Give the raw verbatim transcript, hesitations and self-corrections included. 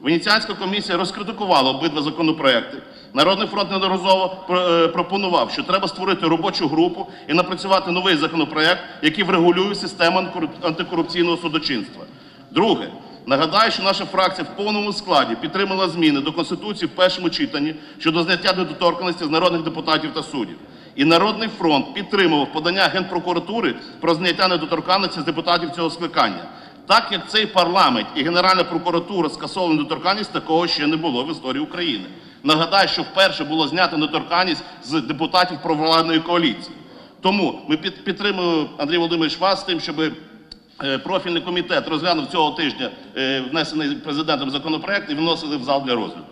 Венеціанська комісія розкритикувала обидва законопроекти. Народний фронт неодноразово пропонував, що треба створити робочу групу і напрацювати новий законопроект, який врегулює систему антикорупційного судочинства. Друге. Нагадаю, що наша фракція в повному складі підтримала зміни до Конституції в першому читанні щодо зняття недоторканності з народних депутатів та суддів. І Народний фронт підтримував подання Генпрокуратури про зняття недоторканності з депутатів цього скликання. Так як цей парламент і Генеральна прокуратура скасовували недоторканність, такого ще не було в історії України. Нагадаю, що вперше було знято недоторканність з депутатів провладної коаліції. Тому ми підтримуємо, Андрій Володимирович, вас з тим, щоб профільний комітет розглянув цього тижня внесений президентом законопроект і виносили в зал для розгляду.